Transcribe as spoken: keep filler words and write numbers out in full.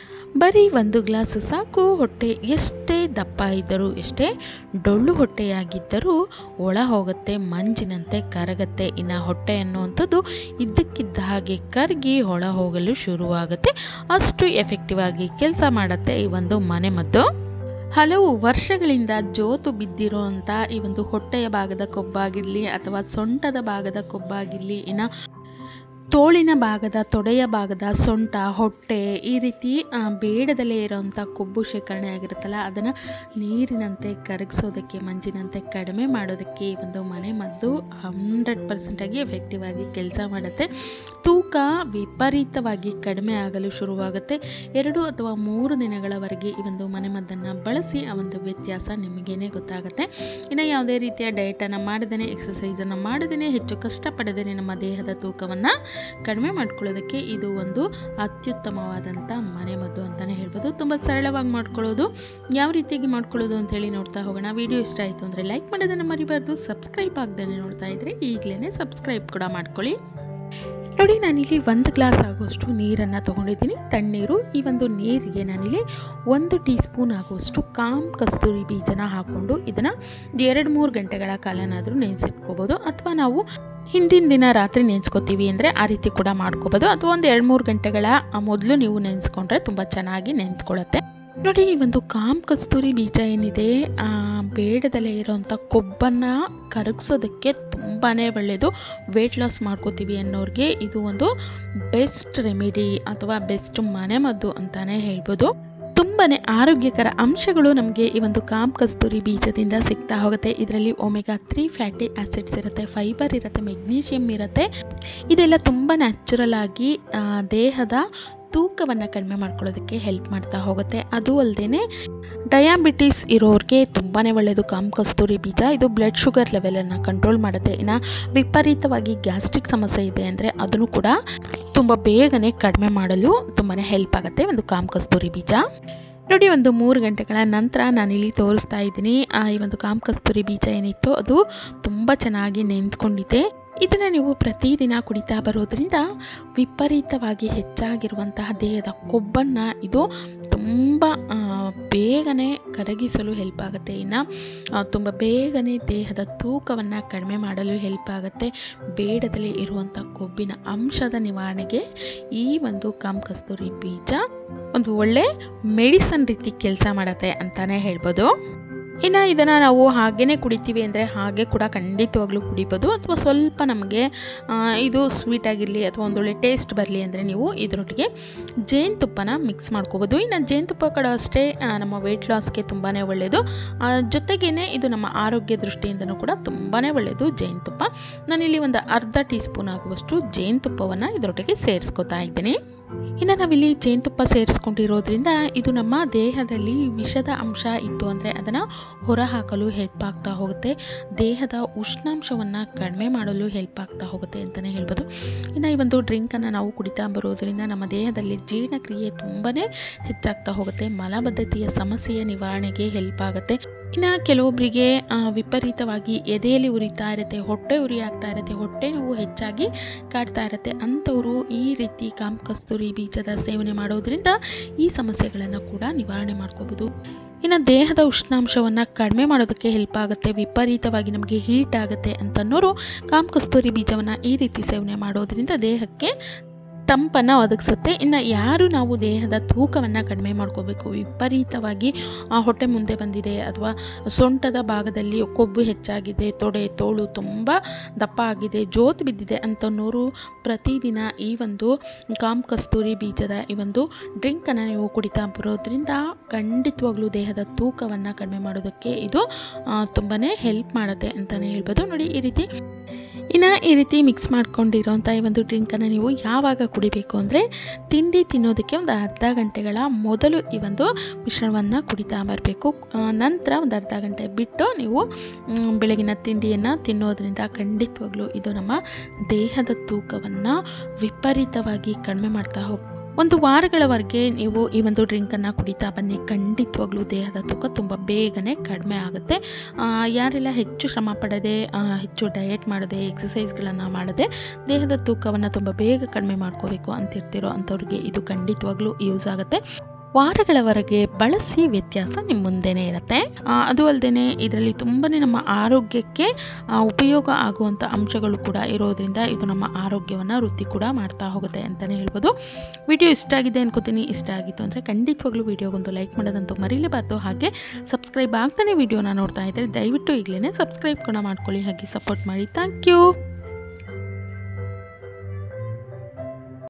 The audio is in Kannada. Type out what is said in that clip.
ಬರೀ ಒಂದು ಗ್ಲಾಸು ಸಾಕು. ಹೊಟ್ಟೆ ಎಷ್ಟೇ ದಪ್ಪ ಇದ್ದರೂ, ಎಷ್ಟೇ ಡೊಳ್ಳು ಹೊಟ್ಟೆಯಾಗಿದ್ದರೂ ಒಳ ಹೋಗುತ್ತೆ, ಮಂಜಿನಂತೆ ಕರಗತ್ತೆ. ಇನ್ನು ಹೊಟ್ಟೆ ಅನ್ನುವಂಥದ್ದು ಇದ್ದಕ್ಕಿದ್ದ ಹಾಗೆ ಕರಗಿ ಒಳ ಹೋಗಲು ಶುರುವಾಗುತ್ತೆ. ಅಷ್ಟು ಎಫೆಕ್ಟಿವ್ ಆಗಿ ಕೆಲಸ ಮಾಡುತ್ತೆ ಈ ಒಂದು ಮನೆಮದ್ದು. ಹಲವು ವರ್ಷಗಳಿಂದ ಜೋತು ಬಿದ್ದಿರೋಂಥ ಈ ಒಂದು ಹೊಟ್ಟೆಯ ಭಾಗದ ಕೊಬ್ಬಾಗಿರಲಿ ಅಥವಾ ಸೊಂಟದ ಭಾಗದ ಕೊಬ್ಬಾಗಿರಲಿ, ಇನ್ನು ತೋಳಿನ ಭಾಗದ, ತೊಡೆಯ ಭಾಗದ ಸೊಂಟ, ಹೊಟ್ಟೆ, ಈ ರೀತಿ ಬೇಡದಲ್ಲೇ ಇರೋವಂಥ ಕೊಬ್ಬು ಶೇಖರಣೆ ಆಗಿರುತ್ತಲ್ಲ, ಅದನ್ನು ನೀರಿನಂತೆ ಕರಗಿಸೋದಕ್ಕೆ, ಮಂಜಿನಂತೆ ಕಡಿಮೆ ಮಾಡೋದಕ್ಕೆ ಈ ಒಂದು ಮನೆ ಮದ್ದು ಹಂಡ್ರೆಡ್ ಪರ್ಸೆಂಟಾಗಿ ಎಫೆಕ್ಟಿವ್ ಆಗಿ ಕೆಲಸ ಮಾಡುತ್ತೆ. ತೂಕ ವಿಪರೀತವಾಗಿ ಕಡಿಮೆ ಆಗಲು ಶುರುವಾಗುತ್ತೆ. ಎರಡು ಅಥವಾ ಮೂರು ದಿನಗಳವರೆಗೆ ಈ ಒಂದು ಮನೆಮದ್ದನ್ನು ಬಳಸಿ ಆ ಒಂದು ವ್ಯತ್ಯಾಸ ನಿಮಗೇನೆ ಗೊತ್ತಾಗುತ್ತೆ. ಇನ್ನು ಯಾವುದೇ ರೀತಿಯ ಡಯಟನ್ನು ಮಾಡದೇ, ಎಕ್ಸಸೈಸನ್ನು ಮಾಡದೇ, ಹೆಚ್ಚು ಕಷ್ಟಪಡದೇ ನಮ್ಮ ದೇಹದ ತೂಕವನ್ನು ಕಡಿಮೆ ಮಾಡ್ಕೊಳ್ಳೋದಕ್ಕೆ ಇದು ಒಂದು ಅತ್ಯುತ್ತಮವಾದಂಥ ಮನೆಮದ್ದು ಅಂತಲೇ ಹೇಳ್ಬೋದು. ತುಂಬ ಸರಳವಾಗಿ ಮಾಡ್ಕೊಳ್ಳೋದು. ಯಾವ ರೀತಿಯಾಗಿ ಮಾಡ್ಕೊಳ್ಳೋದು ಅಂಥೇಳಿ ನೋಡ್ತಾ ಹೋಗೋಣ. ವಿಡಿಯೋ ಇಷ್ಟ ಆಯಿತು ಅಂದರೆ ಲೈಕ್ ಮಾಡೋದನ್ನು ಮರಿಬಾರ್ದು. ಸಬ್ಸ್ಕ್ರೈಬ್ ಆಗದೇ ನೋಡ್ತಾ ಇದ್ದರೆ ಈಗಲೇ ಸಬ್ಸ್ಕ್ರೈಬ್ ಕೂಡ ಮಾಡ್ಕೊಳ್ಳಿ. ನೋಡಿ, ನಾನಿಲ್ಲಿ ಒಂದು ಗ್ಲಾಸ್ ಆಗುವಷ್ಟು ನೀರನ್ನು ತೊಗೊಂಡಿದ್ದೀನಿ, ತಣ್ಣೀರು. ಈ ಒಂದು ನೀರಿಗೆ ನಾನಿಲ್ಲಿ ಒಂದು ಟೀ ಸ್ಪೂನ್ ಆಗುವಷ್ಟು ಕಾಮ್ ಕಸ್ತೂರಿ ಬೀಜನ ಹಾಕ್ಕೊಂಡು ಇದನ್ನು ಎರಡು ಮೂರು ಗಂಟೆಗಳ ಕಾಲನಾದರೂ ನೆನೆಸಿಟ್ಕೋಬೋದು. ಅಥವಾ ನಾವು ಹಿಂದಿನ ದಿನ ರಾತ್ರಿ ನೆನೆಸ್ಕೋತೀವಿ ಅಂದರೆ ಆ ರೀತಿ ಕೂಡ ಮಾಡ್ಕೋಬೋದು. ಅಥವಾ ಒಂದು ಎರಡು ಮೂರು ಗಂಟೆಗಳ ಮೊದಲು ನೀವು ನೆನೆಸ್ಕೊಂಡ್ರೆ ತುಂಬ ಚೆನ್ನಾಗಿ ನೆನೆಸ್ಕೊಳ್ಳುತ್ತೆ. ನೋಡಿ, ಈ ಒಂದು ಕಾಮ್ ಕಸ್ತೂರಿ ಬೀಜ ಏನಿದೆ, ಬೇಡದಲ್ಲೇ ಇರೋವಂಥ ಕೊಬ್ಬನ್ನು ಕರಗಿಸೋದಕ್ಕೆ ತುಂಬಾ ಒಳ್ಳೆಯದು. ವೆಯ್ಟ್ ಲಾಸ್ ಮಾಡ್ಕೋತೀವಿ ಅನ್ನೋರಿಗೆ ಇದು ಒಂದು ಬೆಸ್ಟ್ ರೆಮಿಡಿ ಅಥವಾ ಬೆಸ್ಟ್ ಮನೆಮದ್ದು ಅಂತಲೇ ಹೇಳ್ಬೋದು. ತುಂಬಾ ಆರೋಗ್ಯಕರ ಅಂಶಗಳು ನಮಗೆ ಈ ಒಂದು ಕಾಮ್ ಕಸ್ತೂರಿ ಬೀಜದಿಂದ ಸಿಗ್ತಾ ಹೋಗುತ್ತೆ. ಇದರಲ್ಲಿ ಒಮೆಗಾ ತ್ರೀ ಫ್ಯಾಟಿ ಆ್ಯಸಿಡ್ಸ್ ಇರುತ್ತೆ, ಫೈಬರ್ ಇರುತ್ತೆ, ಮೆಗ್ನೀಷಿಯಮ್ ಇರುತ್ತೆ. ಇದೆಲ್ಲ ತುಂಬ ನ್ಯಾಚುರಲ್ ಆಗಿ ದೇಹದ ತೂಕವನ್ನು ಕಡಿಮೆ ಮಾಡ್ಕೊಳ್ಳೋದಕ್ಕೆ ಹೆಲ್ಪ್ ಮಾಡ್ತಾ ಹೋಗುತ್ತೆ. ಅದು ಅಲ್ಲದೆ ಡಯಾಬಿಟಿಸ್ ಇರೋರಿಗೆ ತುಂಬಾ ಒಳ್ಳೆಯದು ಕಾಮ್ ಕಸ್ತೂರಿ ಬೀಜ. ಇದು ಬ್ಲಡ್ ಶುಗರ್ ಲೆವೆಲನ್ನು ಕಂಟ್ರೋಲ್ ಮಾಡುತ್ತೆ. ಇನ್ನು ವಿಪರೀತವಾಗಿ ಗ್ಯಾಸ್ಟ್ರಿಕ್ ಸಮಸ್ಯೆ ಇದೆ ಅಂದರೆ ಅದನ್ನು ಕೂಡ ತುಂಬ ಬೇಗನೆ ಕಡಿಮೆ ಮಾಡಲು ತುಂಬಾ ಹೆಲ್ಪ್ ಆಗುತ್ತೆ ಒಂದು ಕಾಮ್ ಕಸ್ತೂರಿ ಬೀಜ. ನೋಡಿ, ಒಂದು ಮೂರು ಗಂಟೆಗಳ ನಂತರ ನಾನಿಲ್ಲಿ ತೋರಿಸ್ತಾ ಇದ್ದೀನಿ. ಈ ಒಂದು ಕಾಮ್ ಕಸ್ತೂರಿ ಬೀಜ ಏನಿತ್ತು ಅದು ತುಂಬ ಚೆನ್ನಾಗಿ ನೆಂದ್ಕೊಂಡಿದೆ. ಇದನ್ನು ನೀವು ಪ್ರತಿದಿನ ಕುಡಿತಾ ಬರೋದ್ರಿಂದ ವಿಪರೀತವಾಗಿ ಹೆಚ್ಚಾಗಿರುವಂತಹ ದೇಹದ ಕೊಬ್ಬನ್ನು ಇದು ತುಂಬ ಬೇಗನೆ ಕರಗಿಸಲು ಹೆಲ್ಪ್ ಆಗುತ್ತೆ. ಇನ್ನು ತುಂಬ ಬೇಗನೆ ದೇಹದ ತೂಕವನ್ನು ಕಡಿಮೆ ಮಾಡಲು ಹೆಲ್ಪ್ ಆಗುತ್ತೆ. ಬೇಡದಲ್ಲಿ ಇರುವಂಥ ಕೊಬ್ಬಿನ ಅಂಶದ ನಿವಾರಣೆಗೆ ಈ ಒಂದು ಕಾಮ್ ಕಸ್ತೂರಿ ಬೀಜ ಒಂದು ಒಳ್ಳೆ ಮೆಡಿಸನ್ ರೀತಿ ಕೆಲಸ ಮಾಡುತ್ತೆ ಅಂತಲೇ ಹೇಳ್ಬೋದು. ಇನ್ನು ಇದನ್ನು ನಾವು ಹಾಗೇ ಕುಡಿತೀವಿ ಅಂದರೆ ಹಾಗೆ ಕೂಡ ಖಂಡಿತವಾಗ್ಲೂ ಕುಡಿಬೋದು. ಅಥವಾ ಸ್ವಲ್ಪ ನಮಗೆ ಇದು ಸ್ವೀಟಾಗಿರಲಿ ಅಥವಾ ಒಂದೊಳ್ಳೆ ಟೇಸ್ಟ್ ಬರಲಿ ಅಂದರೆ ನೀವು ಇದರೊಟ್ಟಿಗೆ ಜೇನುತುಪ್ಪನ ಮಿಕ್ಸ್ ಮಾಡ್ಕೋಬೋದು. ಇನ್ನು ಜೇನುತುಪ್ಪ ಕೂಡ ಅಷ್ಟೇ ನಮ್ಮ ವೆಯ್ಟ್ ಲಾಸ್ಗೆ ತುಂಬಾ ಒಳ್ಳೆಯದು. ಜೊತೆಗೇ ಇದು ನಮ್ಮ ಆರೋಗ್ಯ ದೃಷ್ಟಿಯಿಂದನೂ ಕೂಡ ತುಂಬಾ ಒಳ್ಳೆಯದು ಜೇನುತುಪ್ಪ. ನಾನಿಲ್ಲಿ ಒಂದು ಅರ್ಧ ಟೀ ಸ್ಪೂನ್ ಆಗುವಷ್ಟು ಜೇನುತುಪ್ಪವನ್ನು ಇದರೊಟ್ಟಿಗೆ ಸೇರಿಸ್ಕೊತಾ ಇದ್ದೀನಿ. ಇನ್ನು ನಾವಿಲ್ಲಿ ಜೇನುತುಪ್ಪ ಸೇರಿಸ್ಕೊಂಡಿರೋದ್ರಿಂದ ಇದು ನಮ್ಮ ದೇಹದಲ್ಲಿ ವಿಷದ ಅಂಶ ಇತ್ತು ಅಂದರೆ ಅದನ್ನು ಹೊರಹಾಕಲು ಹೆಲ್ಪ್ ಆಗ್ತಾ ಹೋಗುತ್ತೆ. ದೇಹದ ಉಷ್ಣಾಂಶವನ್ನು ಕಡಿಮೆ ಮಾಡಲು ಹೆಲ್ಪ್ ಆಗ್ತಾ ಹೋಗುತ್ತೆ ಅಂತಲೇ ಹೇಳ್ಬೋದು. ಇನ್ನು ಈ ಒಂದು ಡ್ರಿಂಕನ್ನು ನಾವು ಕುಡಿತಾ ಬರೋದ್ರಿಂದ ನಮ್ಮ ದೇಹದಲ್ಲಿ ಜೀರ್ಣಕ್ರಿಯೆ ತುಂಬಾ ಹೆಚ್ಚಾಗ್ತಾ ಹೋಗುತ್ತೆ. ಮಲಬದ್ಧತೆಯ ಸಮಸ್ಯೆಯ ನಿವಾರಣೆಗೆ ಹೆಲ್ಪ್ ಆಗುತ್ತೆ. ಇನ್ನು ಕೆಲವೊಬ್ಬರಿಗೆ ವಿಪರೀತವಾಗಿ ಎದೆಯಲ್ಲಿ ಉರಿತಾ ಇರುತ್ತೆ, ಹೊಟ್ಟೆ ಉರಿ ಆಗ್ತಾ ಇರುತ್ತೆ, ಹೊಟ್ಟೆ ನೋವು ಹೆಚ್ಚಾಗಿ ಕಾಡ್ತಾ ಇರುತ್ತೆ. ಅಂಥವರು ಈ ರೀತಿ ಕಾಮ್ ಕಸ್ತೂರಿ ಬೀಜದ ಸೇವನೆ ಮಾಡೋದ್ರಿಂದ ಈ ಸಮಸ್ಯೆಗಳನ್ನು ಕೂಡ ನಿವಾರಣೆ ಮಾಡ್ಕೋಬೋದು. ಇನ್ನು ದೇಹದ ಉಷ್ಣಾಂಶವನ್ನು ಕಡಿಮೆ ಮಾಡೋದಕ್ಕೆ ಹೆಲ್ಪ್ ಆಗುತ್ತೆ. ವಿಪರೀತವಾಗಿ ನಮಗೆ ಹೀಟ್ ಆಗುತ್ತೆ ಅಂತನ್ನೋರು ಕಾಮ್ ಕಸ್ತೂರಿ ಬೀಜವನ್ನು ಈ ರೀತಿ ಸೇವನೆ ಮಾಡೋದ್ರಿಂದ ದೇಹಕ್ಕೆ ತಂಪನ್ನು ಒದಗಿಸುತ್ತೆ. ಇನ್ನು ಯಾರು ನಾವು ದೇಹದ ತೂಕವನ್ನು ಕಡಿಮೆ ಮಾಡ್ಕೋಬೇಕು, ವಿಪರೀತವಾಗಿ ಹೊಟ್ಟೆ ಮುಂದೆ ಬಂದಿದೆ ಅಥವಾ ಸೊಂಟದ ಭಾಗದಲ್ಲಿ ಕೊಬ್ಬು ಹೆಚ್ಚಾಗಿದೆ, ತೊಡೆ ತೋಳು ತುಂಬ ದಪ್ಪ ಆಗಿದೆ, ಜೋತು ಬಿದ್ದಿದೆ ಅಂತನೋರು ಪ್ರತಿದಿನ ಈ ಒಂದು ಕಾಮ್ ಕಸ್ತೂರಿ ಬೀಜದ ಈ ಒಂದು ಡ್ರಿಂಕನ್ನು ನೀವು ಕುಡಿತಾ ಬರೋದ್ರಿಂದ ಖಂಡಿತವಾಗ್ಲೂ ದೇಹದ ತೂಕವನ್ನು ಕಡಿಮೆ ಮಾಡೋದಕ್ಕೆ ಇದು ತುಂಬಾ ಹೆಲ್ಪ್ ಮಾಡುತ್ತೆ ಅಂತಲೇ ಹೇಳ್ಬೋದು. ನೋಡಿ, ಈ ರೀತಿ ಇನ್ನು ಈ ರೀತಿ ಮಿಕ್ಸ್ ಮಾಡ್ಕೊಂಡಿರೋಂಥ ಈ ಒಂದು ಡ್ರಿಂಕನ್ನು ನೀವು ಯಾವಾಗ ಕುಡಿಬೇಕು ಅಂದರೆ ತಿಂಡಿ ತಿನ್ನೋದಕ್ಕೆ ಒಂದು ಅರ್ಧ ಗಂಟೆಗಳ ಮೊದಲು ಈ ಒಂದು ಮಿಶ್ರಣವನ್ನು ಕುಡಿತಾ ಬರಬೇಕು. ನಂತರ ಒಂದು ಅರ್ಧ ಗಂಟೆ ಬಿಟ್ಟು ನೀವು ಬೆಳಗಿನ ತಿಂಡಿಯನ್ನು ತಿನ್ನೋದ್ರಿಂದ ಖಂಡಿತವಾಗ್ಲೂ ಇದು ನಮ್ಮ ದೇಹದ ತೂಕವನ್ನು ವಿಪರೀತವಾಗಿ ಕಡಿಮೆ ಮಾಡ್ತಾ ಹೋಗಿ ಒಂದು ವಾರಗಳವರೆಗೆ ನೀವು ಈ ಒಂದು ಡ್ರಿಂಕನ್ನು ಕುಡಿತಾ ಬನ್ನಿ. ಖಂಡಿತವಾಗ್ಲೂ ದೇಹದ ತೂಕ ತುಂಬ ಬೇಗನೆ ಕಡಿಮೆ ಆಗುತ್ತೆ. ಯಾರೆಲ್ಲ ಹೆಚ್ಚು ಶ್ರಮ ಪಡದೆ, ಹೆಚ್ಚು ಡಯಟ್ ಮಾಡದೆ, ಎಕ್ಸಸೈಸ್ಗಳನ್ನು ಮಾಡದೆ ದೇಹದ ತೂಕವನ್ನು ತುಂಬ ಬೇಗ ಕಡಿಮೆ ಮಾಡ್ಕೋಬೇಕು ಅಂತಿರ್ತಿರೋ ಅಂಥವ್ರಿಗೆ ಇದು ಖಂಡಿತವಾಗ್ಲೂ ಯೂಸ್ ಆಗುತ್ತೆ. ವಾರಗಳವರೆಗೆ ಬಳಸಿ ವ್ಯತ್ಯಾಸ ನಿಮ್ಮ ಮುಂದೆನೇ ಇರುತ್ತೆ. ಅದು ಅಲ್ಲದೆ ಇದರಲ್ಲಿ ತುಂಬಾ ನಮ್ಮ ಆರೋಗ್ಯಕ್ಕೆ ಉಪಯೋಗ ಆಗುವಂಥ ಅಂಶಗಳು ಕೂಡ ಇರೋದ್ರಿಂದ ಇದು ನಮ್ಮ ಆರೋಗ್ಯವನ್ನು ವೃದ್ಧಿ ಕೂಡ ಮಾಡ್ತಾ ಹೋಗುತ್ತೆ ಅಂತಲೇ ಹೇಳ್ಬೋದು. ವಿಡಿಯೋ ಇಷ್ಟ ಆಗಿದೆ ಅನ್ಕೋತೀನಿ. ಇಷ್ಟ ಆಗಿತ್ತು ಅಂದರೆ ಖಂಡಿತವಾಗ್ಲೂ ವಿಡಿಯೋಗೊಂದು ಲೈಕ್ ಮಾಡೋದಂತೂ ಮರೀಲೇಬಾರ್ದು. ಹಾಗೆ ಸಬ್ಸ್ಕ್ರೈಬ್ ಆಗ್ತಾನೆ ವಿಡಿಯೋನ ನೋಡ್ತಾ ಇದ್ದರೆ ದಯವಿಟ್ಟು ಈಗಲೇ ಸಬ್ಸ್ಕ್ರೈಬ್ ಕೂಡ ಮಾಡ್ಕೊಳ್ಳಿ, ಹಾಗೆ ಸಪೋರ್ಟ್ ಮಾಡಿ. Thank you.